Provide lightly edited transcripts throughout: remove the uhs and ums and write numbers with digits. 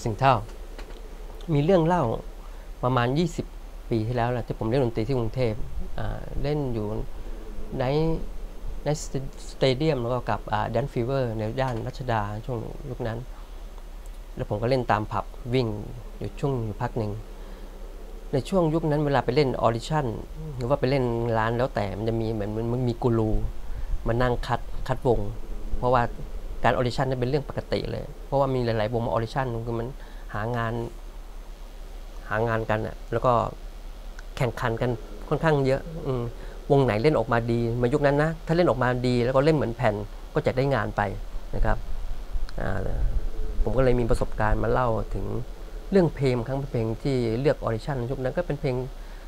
สิงห์เท่ามีเรื่องเล่าประมาณ20 ปีที่แล้วแหละที่ผมเล่นดนตรีที่กรุงเทพเล่นอยู่ในสเตเดียมแล้วก็กับแดนฟีเวอร์ในย่านรัชดาช่วงยุคนั้นแล้วผมก็เล่นตามผับวิ่งอยู่ช่วงพักหนึ่งในช่วงยุคนั้นเวลาไปเล่นออดิชั่นหรือว่าไปเล่นร้านแล้วแต่มันจะมีเหมือนมันมีกูรูมานั่งคัดวงเพราะว่าการออดิชั่นนี่เป็นเรื่องปกติเลยเพราะว่ามีหลายๆวงมาออดิชั่นคือมันหางานกันอ่ะแล้วก็แข่งขันกันค่อนข้างเยอะวงไหนเล่นออกมาดีมายุคนั้นนะถ้าเล่นออกมาดีแล้วก็เล่นเหมือนแผ่นก็จะได้งานไปนะครับผมก็เลยมีประสบการณ์มาเล่าถึงเรื่องเพลงครั้งเพลงที่เลือกออดิชั่นยุคนั้นก็เป็นเพลง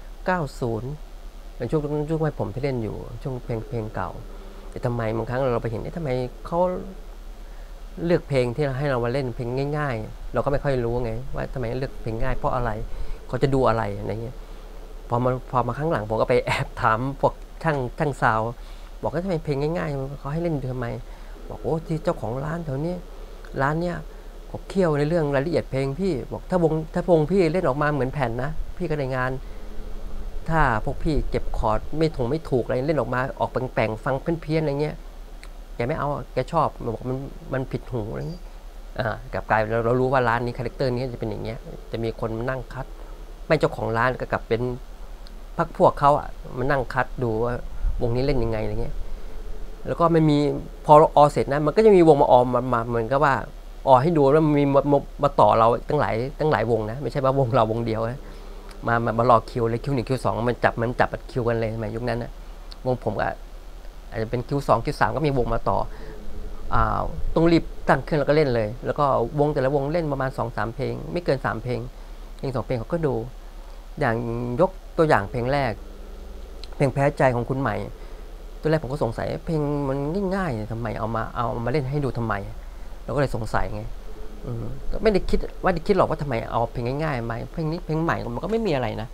90ในช่วงวัยผมที่เล่นอยู่ช่วงเพลงเก่าแต่ทำไมบางครั้งเราไปเห็นทำไมเขาเลือกเพลงที่ให้เรามาเล่นเพลงง่ายๆเราก็ไม่ค่อยรู้ไงว่าทำไมเลือกเพลงง่ายเพราะอะไรเขาจะดูอะไรอะไรเงี้ยพอมาครั้งหลังผมก็ไปแอบถามพวกช่างซาวบอกว่าทำไมเพลงง่ายๆเขาให้เล่นทำไมบอกโอ้ที่เจ้าของร้านแถวนี้ร้านเนี้ยผมเคี่ยวในเรื่องรายละเอียดเพลงพี่บอกถ้าวงพี่เล่นออกมาเหมือนแผ่นนะพี่ก็ได้งานถ้าพวกพี่เก็บคอร์ดไม่ถูกอะไรเล่นออกมาออกแปลงๆฟังเพี้ยนอะไรเงี้ยแกไม่เอาแกชอบบอกมันผิดหูอะไรเงี้ยกับกลายเรารู้ว่าร้านนี้คาแรคเตอร์นี้จะเป็นอย่างเงี้ยจะมีคนนั่งคัดไม่เจ้าของร้านก็กลับเป็นพักพวกเขามานั่งคัดดูว่าวงนี้เล่นยังไงอะไรเงี้ยแล้วก็ไม่มีพอออเสร็จนะมันก็จะมีวงมาออมมาเหมือนกับว่าออให้ดูแล้วมีมาต่อเราตั้งหลายวงนะไม่ใช่ว่าวงเราวงเดียวนะมารอคิวเลยคิว1คิว2มันจับคิวกันเลยสมัยยุคนั้นนะวงผมก็อาจจะเป็นคิว2คิว3ก็มีวงมาต่อต้องรีบตั้งเครื่องแล้วก็เล่นเลยแล้วก็วงแต่ละวงเล่นประมาณ 2-3 เพลงไม่เกิน3เพลง2เพลงเขาก็ดูอย่างยกตัวอย่างเพลงแรกเพลงแพ้ใจของคุณใหม่ตัวแรกผมก็สงสัยเพลงมันง่ายๆทำไมเอามาเล่นให้ดูทำไมเราก็เลยสงสัยไงก็ไม่ได้คิดหรอกว่าทำไมเอาเพลงง่ายๆมาเพลงนี้เพลงใหม่มันก็ไม่มีอะไรนะ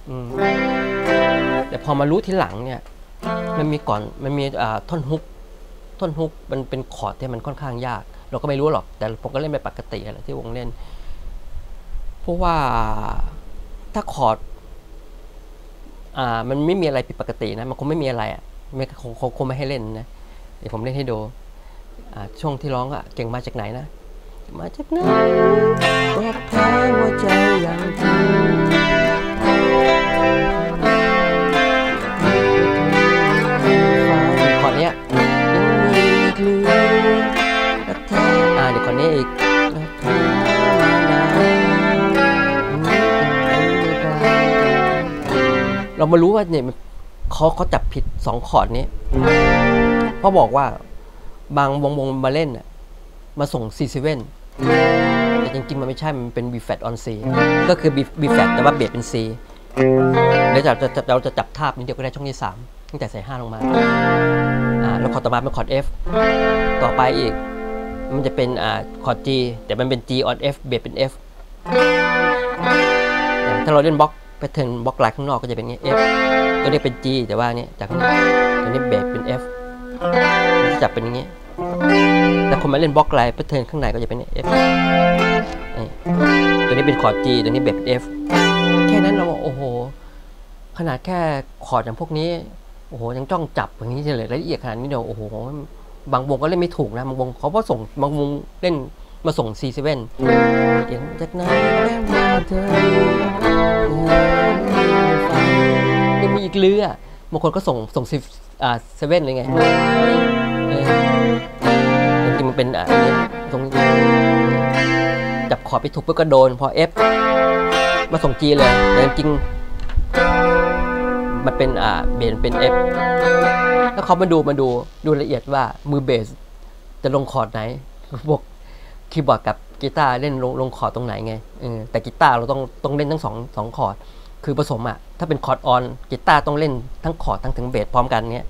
แต่พอมารู้ทีหลังเนี่ยมันมีท่อนฮุกมันเป็นคอร์ดที่มันค่อนข้างยากเราก็ไม่รู้หรอกแต่ผมก็เล่นไปปกติอะไรที่วงเล่นเพราะว่าถ้าคอร์ดมันไม่มีอะไรผิดปกตินะมันคงไม่มีอะไรไม่คงไม่ให้เล่นนะเดี๋ยวผมเล่นให้ดูช่วงที่ร้องเก่งมาจากไหนนะมาจากไหนบอกแพ้หัวใจอย่างเธอคอร์ดเนี้ยเดี๋ยวคอร์ดนี้อีกเรามารู้ว่าเนี่ยเขาจับผิด2คอร์ดนี้เพราะบอกว่าบางวงมาเล่นมาส่ง C7 แต่จริงๆมันไม่ใช่มันเป็น B flat on C ก็คือ B flat แต่ว่าเบสเป็น C แล้วเราจะจับทาบนี้เดียวก็ได้ช่องที่3ตั้งแต่ใส่5ลงมาแล้วคอร์ดต่อมาเป็นคอร์ด F ต่อไปอีกมันจะเป็นคอร์ด G แต่มันเป็น G on F เบสเป็น F ถ้าเราเล่นบล็อกแพทเทิร์นบล็อกลายข้างนอกก็จะเป็นอย่างนี้ F ตัวนี้เป็น G แต่ว่าเนี่ยจากนี้ตัวนี้เบสเป็น F จะจับเป็นอย่างนี้แต่คนมาเล่นบล็อกลายแพทเทิร์นข้างในก็จะเป็น F ตัวนี้เป็นคอร์ด G ตัวนี้เบสเป็น F แค่นั้นเราโอ้โหขนาดแค่คอร์ดอย่างพวกนี้โอ้โหยังจ้องจับอย่างนี้เลยรายละเอียดขนาดนี้เดียวโอ้โหบางวงก็เล่นไม่ถูกนะบางวงเขาก็ส่งบางวงเล่นมาส่ง C7 เก่งจากไหนแล้วมาเธอยังมีอีกเรือบางคนก็ส่ง7เลยไงจริงๆมันเป็นอันนี้ตรงจับคอร์ดไปถูกเพื่อก็โดนพอ F มาส่ง G เลยแต่จริงมันเป็นเบสเป็น F แล้วเขามาดูละเอียดว่ามือเบสจะลงคอร์ดไหนพวกคีย์บอร์ดกับกีตาร์เล่นลงคอร์ดตรงไหนไงแต่กีตาร์เราต้องเล่นทั้งสองคอร์ดคือผสมถ้าเป็นคอร์ดออนกีตาร์ต้องเล่นทั้งคอร์ดทั้งถึงเบสพร้อมกันเนี้ย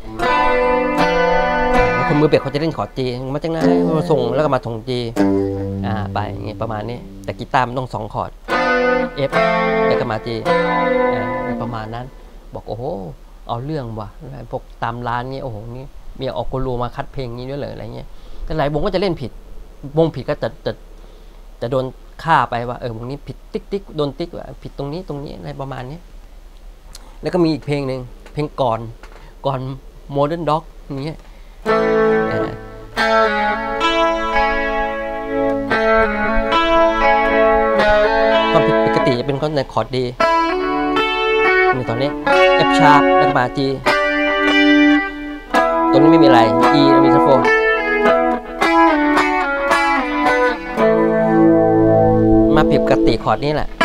คนมือเบสเขาจะเล่นคอร์ด G มาจากไหนมาส่งแล้วก็มาส่ง G ไปอย่างเงี้ยประมาณนี้แต่กีตาร์มันต้อง2คอร์ด F แล้วก็มา G ประมาณนั้นบอกโอ้โหเอาเรื่องว่ะพวกตามร้านเงี้ยโอ้โหนี่มีออกกูรูมาคัดเพลงนี้ด้วยเลยอะไรเงี้ยแต่หลายวงก็จะเล่นผิดวงผิดก็จะโดนค่าไปว่าวงนี้ผิดติ๊กโดนติ๊กว่าผิดตรงนี้อะไรประมาณนี้แล้วก็มีอีกเพลงหนึ่งเพลงก่อน Modern Dog อย่างเงี้ยความผิดปกติจะเป็นในคอร์ดดีในตอนนี้ F sharp แล้วก็มา G ตรงนี้ไม่มีอะไร E มีซับโฟนมาผิดปกติคอร์ดนี้แหละ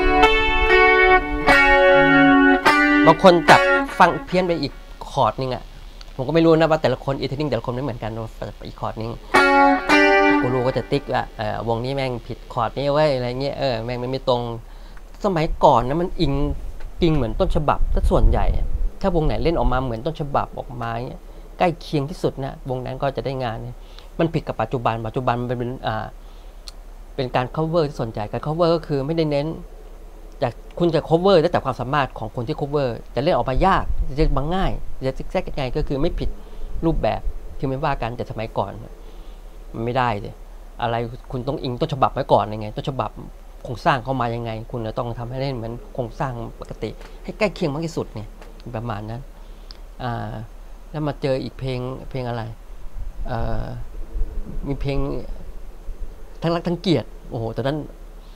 บางคนจับฟังเพี้ยนไปอีกคอร์ดนึงอ่ะผมก็ไม่รู้นะว่าแต่ละคนอีเทนนิ่งแต่ละคนไม่เหมือนกันอีกคอร์ดนึงกูรู้ก็จะติ๊กว่าวงนี้แม่งผิดคอร์ดนี้ไว้อะไรเงี้ยแม่งไม่ตรงสมัยก่อนนะมันอิงเหมือนต้นฉบับถ้าส่วนใหญ่ถ้าวงไหนเล่นออกมาเหมือนต้นฉบับออกมาเงี้ยใกล้เคียงที่สุดนะวงนั้นก็จะได้งานเนี่ยมันผิดกับปัจจุบันมันเป็นการ cover ที่สนใจการ cover ก็คือไม่ได้เน้นจากคุณจะ cover ได้แต่ความสามารถของคนที่ cover จะเล่นออกมายากจะบางง่ายจะซิกแซกยังไงก็คือไม่ผิดรูปแบบที่ไม่ว่ากันแต่สมัยก่อนมันไม่ได้เลยอะไรคุณต้องอิงต้นฉบับไว้ก่อนยังไงต้นฉบับโครงสร้างเข้ามายังไงคุณจะต้องทำให้เล่นเหมือนโครงสร้างปกติให้ใกล้เคียงมากที่สุดเนี่ยประมาณนั้นแล้วมาเจออีกเพลงอะไรมีเพลงทั้งรักทั้งเกลียดโอ้โหตอนนั้น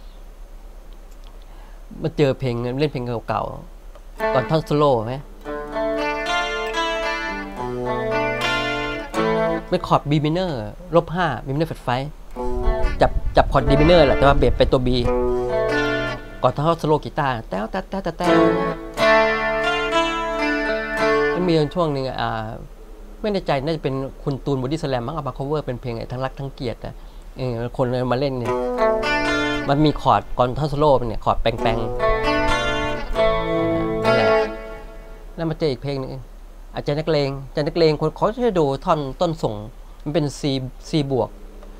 มาเจอเพลงเล่นเพลงเก่าๆก่อนท่อนโซโล่ไหมเป็นคอร์ด B minor -5 B minor flat 5จับคอร์ด D minor แหละแต่ว่าเบสเป็นตัว B ก่อนท่อนโซโล่กีตาร์แต้วมันมีช่วงหนึ่งไม่แน่ใจน่าจะเป็นคุณตูนบอดี้สแลมมั้งเอามา cover เป็นเพลงทั้งรักทั้งเกลียดคนมาเล่นเนี่ยมันมีคอร์ดก่อนท่อนโซโล่เนี่ยคอร์ดแปลงนี่แหละแล้วมาเจออีกเพลงนึงอาจารย์นักเลงคนเขาจะดูท่อนต้นส่งมันเป็น C บวก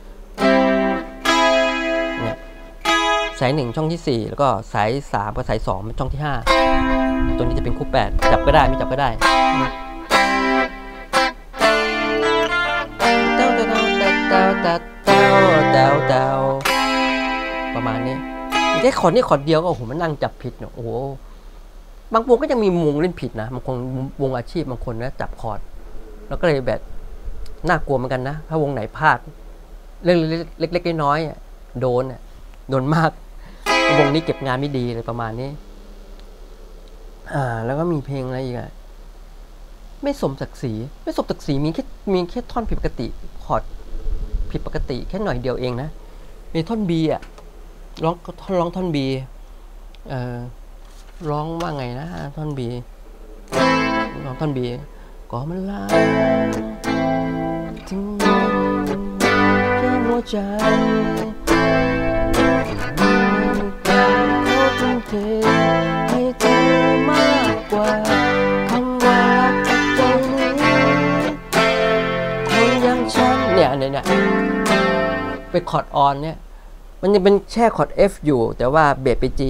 เนี่ยสาย1ช่องที่4แล้วก็สาย3กับสาย2เป็นช่องที่5ตัวนี้จะเป็นคู่8จับก็ได้ไม่จับก็ได้ประมาณนี้แค่คอร์ดนี้คอร์ดเดียวก็โอ้โหมันนั่งจับผิดเนาะโอ้โหบางวงก็ยังมีวงเล่นผิดนะบางคนวงอาชีพบางคนนะจับคอร์ดแล้วก็เลยแบบน่ากลัวเหมือนกันนะถ้าวงไหนพลาดเรื่องเล็กๆน้อยๆโดนมากวงนี้เก็บงานไม่ดีเลยประมาณนี้แล้วก็มีเพลงอะไรอีกไม่สมศักดิ์ศรีมีแค่ท่อนผิดปกติคอร์ดผิดปกติแค่หน่อยเดียวเองนะมีท่อน B ร้องท่อน B ร้องว่าไงนะท่อน B ร้องท่อน B ก็มันลาถึงแค่หัวใจเขาทุ่มเทให้เธอมากกว่าคำว่าจากใจนี้คนอย่างฉันเนี่ยเป็นคอร์ดออนเนี่ยมันยังเป็นแช่คอร์ด F อยู่แต่ว่าเบสไป G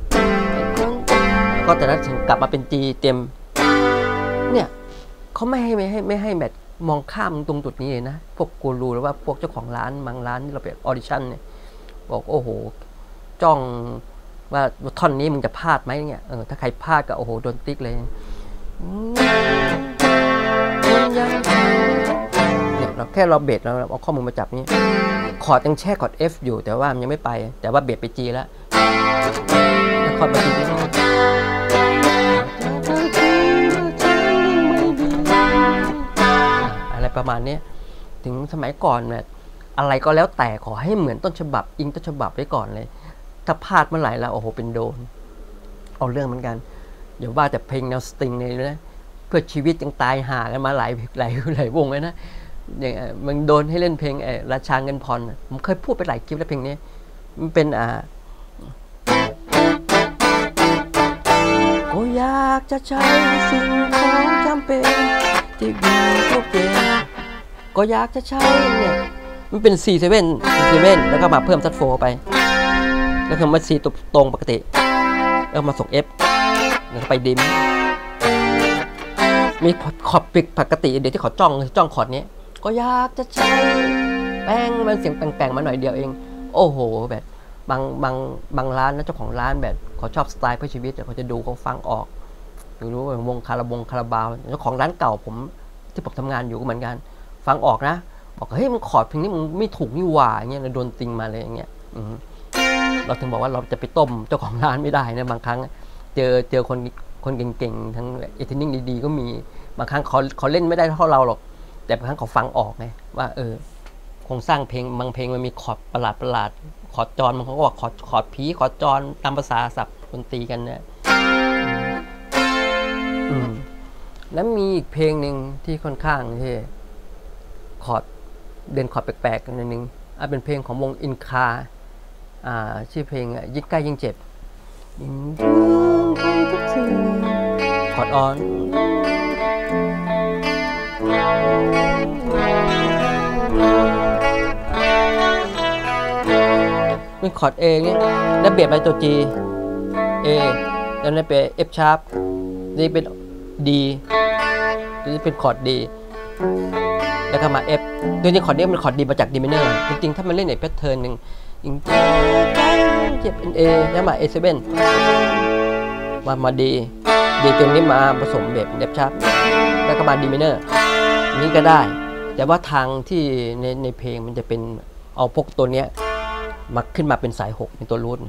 ก็แต่ละถึงกลับมาเป็น G เต็มเนี่ยเขาไม่ให้แบบมองข้ามตรงจุดนี้เลยนะพวกกูรูหรือว่าพวกเจ้าของร้านบางร้านที่เราไปออดิชั่นเนี่ยบอกโอ้โหจ้องว่าท่อนนี้มึงจะพลาดไหมเนี่ยถ้าใครพลาดก็โอ้โหโดนติ๊กเลยเนี่ยเราแค่เราเบสเราเอาข้อมูลมาจับนี่คอร์ดยังแช่คอร์ด F อยู่แต่ว่ามันยังไม่ไปแต่ว่าเบสไป G แล้วคอร์ดไป G อะไรประมาณนี้ถึงสมัยก่อนเนี่ยอะไรก็แล้วแต่ขอให้เหมือนต้นฉบับอิงต้นฉบับไว้ก่อนเลยถ้าพลาดเมื่อไหร่แล้วโอ้โหเป็นโดนเอาเรื่องเหมือนกันอย่าว่าแต่เพลงแนวสตริงเลยนะเพื่อชีวิตยังตายห่ากันมาหลายวงเลยนะอย่างมันโดนให้เล่นเพลงราชาเงินพรผมเคยพูดไปหลายคลิปแล้วเพลงนี้มันเป็นก็อยากจะใช้สิ่งของจำเป็นที่มีทุกอย่างก็อยากจะใช้เนี่ยมันเป็น C7 แล้วก็มาเพิ่มซัดโฟไปแล้วก็มา C ตรงปกติแล้วมาส่ง F แล้วไปดิมมีคอร์ดปิกปกติเดี๋ยวที่เขาจ้องคอร์ดนี้ก็อยากจะใช้แป้งมันเสียงแปลงๆมาหน่อยเดียวเองโอ้โหแบบบางร้านนะเจ้าของร้านแบบเขาชอบสไตล์เพื่อชีวิตเขาจะดูเขาฟังออกรู้ว่าวงคาราบาวเจ้าของร้านเก่าผมที่ผมทำงานอยู่ก็เหมือนกันฟังออกนะบอกเฮ้ยมึงคอร์ดเพลงนี้มึงไม่ถูกนี่หว่าอย่างเงี้ยโดนติงมาเลยอย่างเงี้ยเราถึงบอกว่าเราจะไปต้มเจ้าของร้านไม่ได้นะบางครั้งเจอคนเก่งๆทั้งเอทินิ่งดีๆก็มีบางครั้งเขาเล่นไม่ได้เท่าเราหรอกแต่บางครั้งเขาฟังออกไงว่าโครงสร้างเพลงบางเพลงมันมีคอร์ดประหลาดคอร์ดจรมันเขาก็บอกคอร์ดผีคอร์ดจรตามภาษาศัพท์ดนตรีกันเนี่ยแล้วมีอีกเพลงหนึ่งที่ค่อนข้างที่คอร์ดเดินคอร์ดแปลกๆนิดนึงเป็นเพลงของวงอินคาชื่อเพลงยิ่งใกล้ยิ่งเจ็บคอร์ดออนเป็นคอร์ด A นี่แล้วเบียดไปตัว G A แล้วนี่เป็น F sharp นี่เป็น D นี่เป็นคอร์ด D แล้วก็มา F โดยที่คอร์ดนี้เป็นคอร์ด D มาจาก D minor จริงๆถ้ามันเล่นในแพทเทิร์นหนึ่งเจ็บเป็น A แล้วมา A7 มา D ตรงนี้มาผสมแบบ F sharp แล้วก็มา D minor นี้ก็ได้แต่ว่าทางที่ในเพลงมันจะเป็นเอาพวกตัวเนี้ยมาขึ้นมาเป็นสาย6เป็นตัวรูท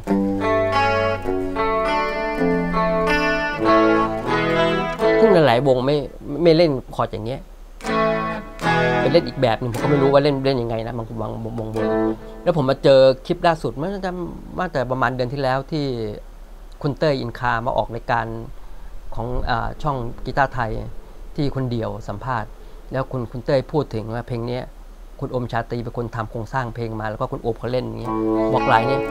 ซึ่งหลายๆวงไม่เล่นคอร์ดอย่างเงี้ยไปเล่นอีกแบบนึงผมก็ไม่รู้ว่าเล่นยังไงนะบางวงแล้วผมมาเจอคลิปล่าสุดเมื่อแต่ประมาณเดือนที่แล้วที่คุณเต้ยอินคามาออกรายการของช่องกีตาร์ไทยที่คนเดียวสัมภาษณ์แล้วคุณเต้ยพูดถึงว่าเพลงนี้คุณโอมชาตรีเป็นคนทำโครงสร้างเพลงมาแล้วก็คุณโอมเขาเล่นอย่างนี้บอกลายนี้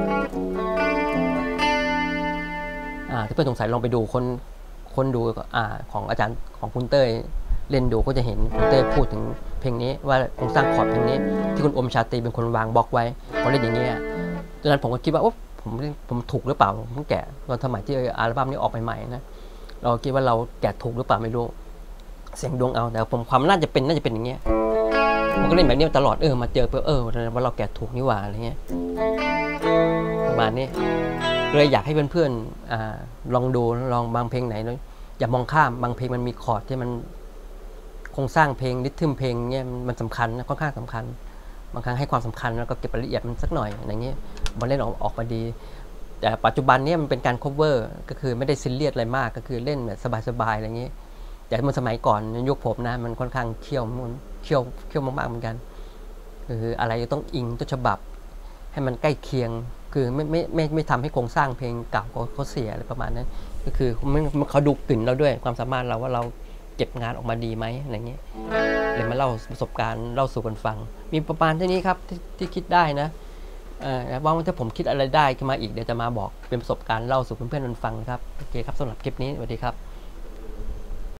ถ้าเพื่อนสงสัยลองไปดูคนดูของอาจารย์ของคุณเต้ยเล่นดูก็จะเห็นคุณเต้ยพูดถึงเพลงนี้ว่าโครงสร้างคอร์ดเพลงนี้ที่คุณโอมชาตรีเป็นคนวางบล็อกไว้เขาเล่นอย่างนี้ดังนั้นผมก็คิดว่าผมถูกหรือเปล่าผมแกะตอนสมัยที่อัลบั้มนี้ออกใหม่ๆนะเราคิดว่าเราแกะถูกหรือเปล่าไม่รู้เสียงดวงเอาแต่ผมความน่าจะเป็นอย่างเงี้ยผมก็เล่นแบบนี้ตลอดมาเจอว่าเราแกะถูกนี่หว่าอะไรเงี้ยประมาณนี้เลยอยากให้เพื่อนๆลองดูลองบางเพลงไหนนะอย่ามองข้ามบางเพลงมันมีคอร์ดที่มันโครงสร้างเพลงริทึมเพลงเงี้ยมันสำคัญนะค่อนข้างสำคัญบางครั้งให้ความสำคัญแล้วก็เก็บรายละเอียดมันสักหน่อยอย่างเงี้ยมันเล่นออกมาดีแต่ปัจจุบันนี้มันเป็นการ cover ก็คือไม่ได้ซีเรียสอะไรมากก็คือเล่นแบบสบายๆอะไรเงี้ยแต่เมื่อสมัยก่อนยุคผมนะมันค่อนข้างเคี่ยวมากๆเหมือนกันคืออะไรต้องอิงต้นฉบับให้มันใกล้เคียงคือไม่ทำให้โครงสร้างเพลงเก่าเขาเสียอะไรประมาณนั้นก็คือเขาดูกลิ่นเราด้วยความสามารถเราว่าเราเก็บงานออกมาดีไหมอะไรเงี้ยเลยมาเล่าประสบการณ์เล่าสู่กันฟังมีประมาณเท่านี้ครับที่คิดได้นะว่าถ้าผมคิดอะไรได้ขึ้นมาอีกเดี๋ยวจะมาบอกเป็นประสบการณ์เล่าสู่เพื่อนๆฟังครับโอเคครับสำหรับคลิปนี้สวัสดีครับ